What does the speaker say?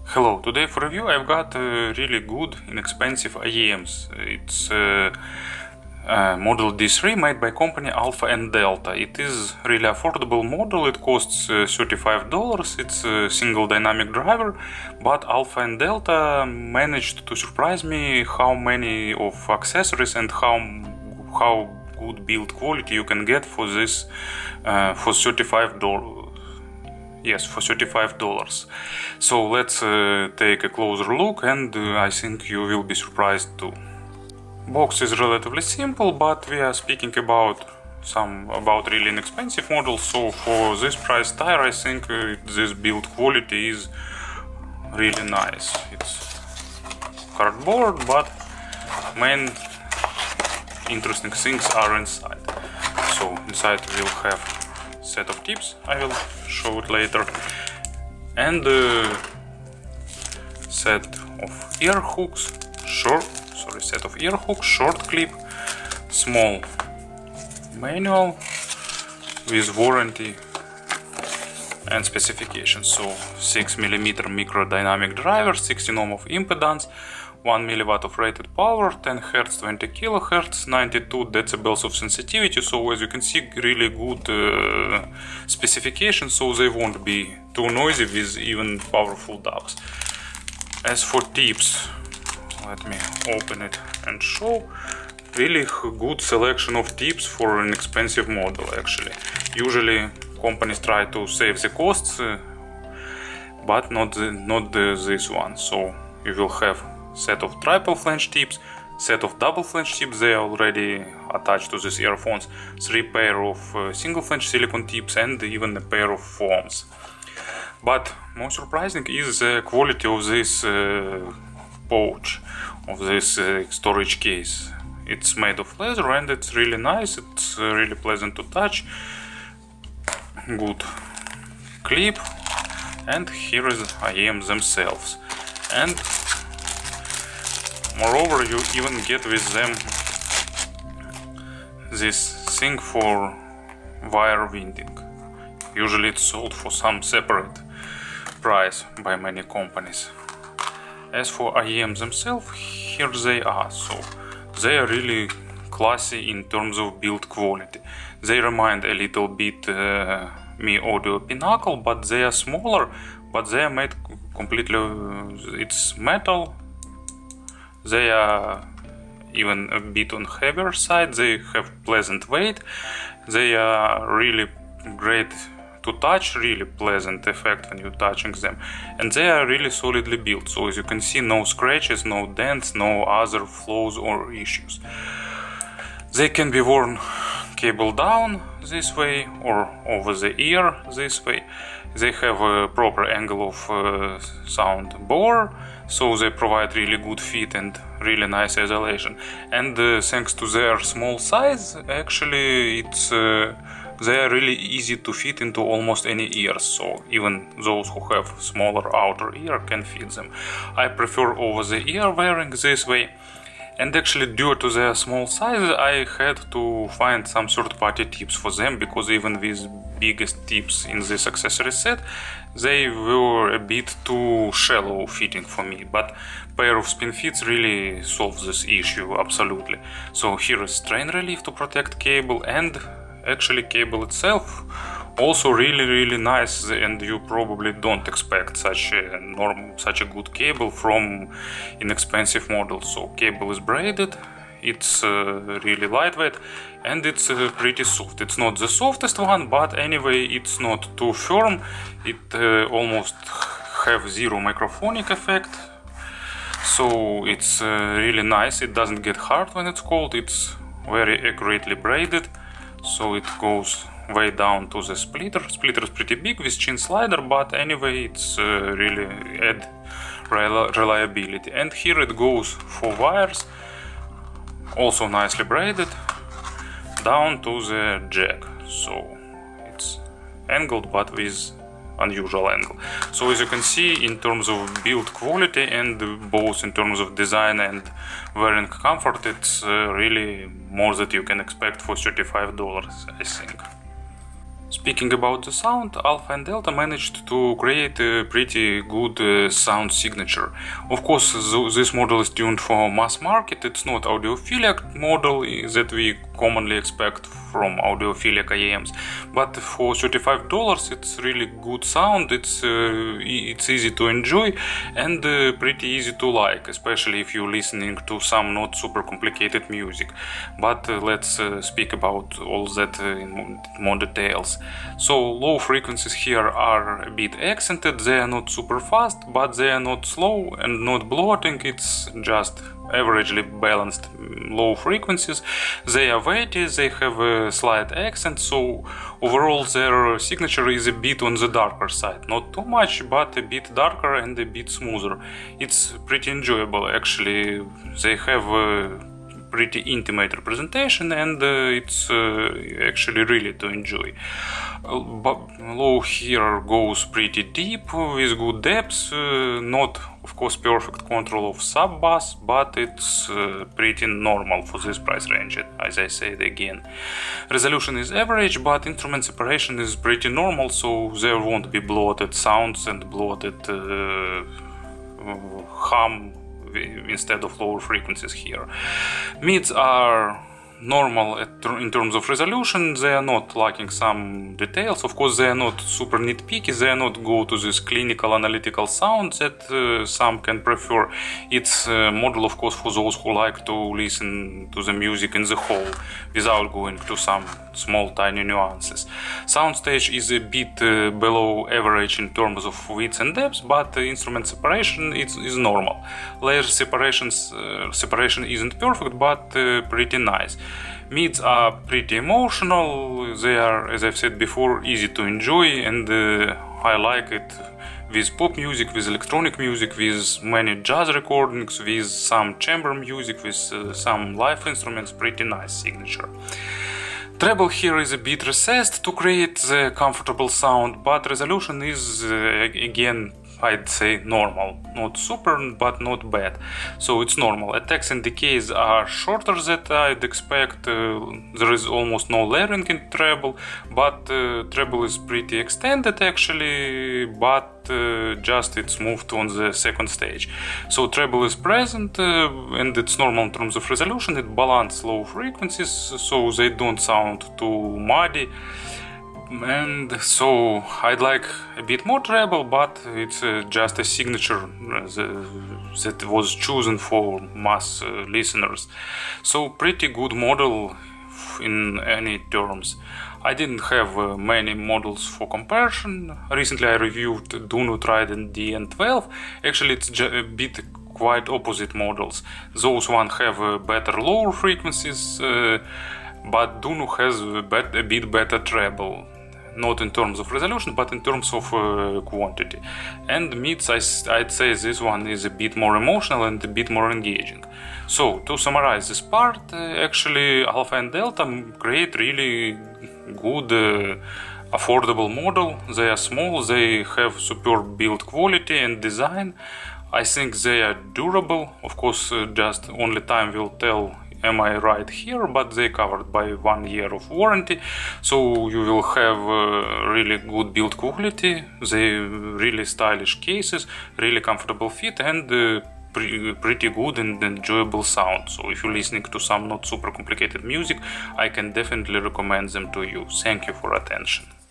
Hello, today for review I've got really good inexpensive IEMs. It's model D3 made by company Alpha&Delta. It is really affordable model, it costs $35, it's a single dynamic driver, but Alpha&Delta managed to surprise me how many of accessories and how good build quality you can get for this for $35. Yes, for $35. So let's take a closer look, and I think you will be surprised too. Box is relatively simple, but we are speaking about really inexpensive models. So for this price tire, I think this build quality is really nice. It's cardboard, but main interesting things are inside. So inside we'll have set of tips, I will show it later, and set of ear hooks, short clip, small manual with warranty and specifications. So 6mm micro dynamic driver, 16 ohm of impedance, 1 mW of rated power, 10 Hz, 20 kHz, 92 decibels of sensitivity. So as you can see, really good specifications, so they won't be too noisy with even powerful DAWs. As for tips, let me open it and show. Really good selection of tips for an expensive model actually. Usually companies try to save the costs, but not this one. So you will have set of triple flange tips, set of double flange tips, they are already attached to these earphones, 3 pair of single flange silicone tips, and even a pair of foams. But more surprising is the quality of this pouch, of this storage case. It's made of leather and it's really nice, it's really pleasant to touch, good clip, and here is IEMs themselves. And moreover, you even get with them this thing for wire winding. Usually it's sold for some separate price by many companies. As for IEMs themselves, here they are. So they are really classy in terms of build quality. They remind a little bit Mi Audio Pinnacle, but they are smaller, but they are made completely, it's metal. They are even a bit on heavier side, they have pleasant weight, they are really great to touch, really pleasant effect when you're touching them, and they are really solidly built. So as you can see, no scratches, no dents, no other flaws or issues. They can be worn cable down this way or over the ear this way. They have a proper angle of sound bore, so they provide really good fit and really nice isolation. And thanks to their small size, actually they are really easy to fit into almost any ears, so even those who have smaller outer ear can fit them. I prefer over the ear wearing this way. And actually, due to their small size, I had to find some third-party tips for them, because even with biggest tips in this accessory set, they were a bit too shallow fitting for me. But pair of spin fits really solves this issue absolutely. So here is strain relief to protect cable, and actually cable itself also really nice, and you probably don't expect such a good cable from inexpensive models. So cable is braided, it's really lightweight, and it's pretty soft. It's not the softest one, but anyway it's not too firm. It almost have zero microphonic effect, so it's really nice. It doesn't get hard when it's cold, it's very accurately braided, so it goes way down to the splitter. Splitter is pretty big with chin slider, but anyway it's really add reliability. And here it goes for wires, also nicely braided, down to the jack. So it's angled but with unusual angle. So as you can see, in terms of build quality and both in terms of design and wearing comfort, it's really more that you can expect for $35, I think. Speaking about the sound, Alpha&Delta managed to create a pretty good sound signature. Of course, this model is tuned for mass market. It's not audiophilic model that we commonly expect from audiophilic IEMs, but for $35 it's really good sound. It's easy to enjoy and pretty easy to like, especially if you're listening to some not super complicated music. But let's speak about all that in more details. So low frequencies here are a bit accented. They are not super fast, but they are not slow and not bloating. It's just averagely balanced low frequencies. They are weighty, they have a slight accent, so overall their signature is a bit on the darker side. Not too much, but a bit darker and a bit smoother. It's pretty enjoyable actually. They have a pretty intimate representation and it's actually really to enjoy. But low here goes pretty deep with good depth, not of course perfect control of sub bass, but it's pretty normal for this price range, as I said again. Resolution is average, but instrument separation is pretty normal, so there won't be bloated sounds and bloated hum instead of lower frequencies here. Mids are normal in terms of resolution. They are not lacking some details. Of course, they are not super nitpicky. They are not go to this clinical analytical sound that some can prefer. It's a model, of course, for those who like to listen to the music in the whole without going to some small tiny nuances. Soundstage is a bit below average in terms of width and depth, but instrument separation is normal. Layer separation isn't perfect, but pretty nice. Mids are pretty emotional. They are, as I've said before, easy to enjoy, and I like it with pop music, with electronic music, with many jazz recordings, with some chamber music, with some live instruments. Pretty nice signature. Treble here is a bit recessed to create the comfortable sound, but resolution is again, I'd say normal. Not super, but not bad. So it's normal. Attacks and decays are shorter than I'd expect. There is almost no layering in treble, but treble is pretty extended actually, but just it's moved on the second stage. So treble is present and it's normal in terms of resolution. It balances low frequencies so they don't sound too muddy. And so I'd like a bit more treble, but it's just a signature that was chosen for mass listeners. So pretty good model in any terms. I didn't have many models for comparison. Recently I reviewed Duno Trident DN12. Actually it's a bit quite opposite models. Those one have better lower frequencies, but Duno has a bit better treble. Not in terms of resolution, but in terms of quantity. And mids, I'd say this one is a bit more emotional and a bit more engaging. So, to summarize this part, actually Alpha&Delta create really good affordable model. They are small, they have superb build quality and design. I think they are durable. Of course, just only time will tell am I right here, but they covered by 1 year of warranty, so you will have really good build quality, they really stylish cases, really comfortable fit, and pretty good and enjoyable sound. So if you're listening to some not super complicated music, I can definitely recommend them to you. Thank you for attention.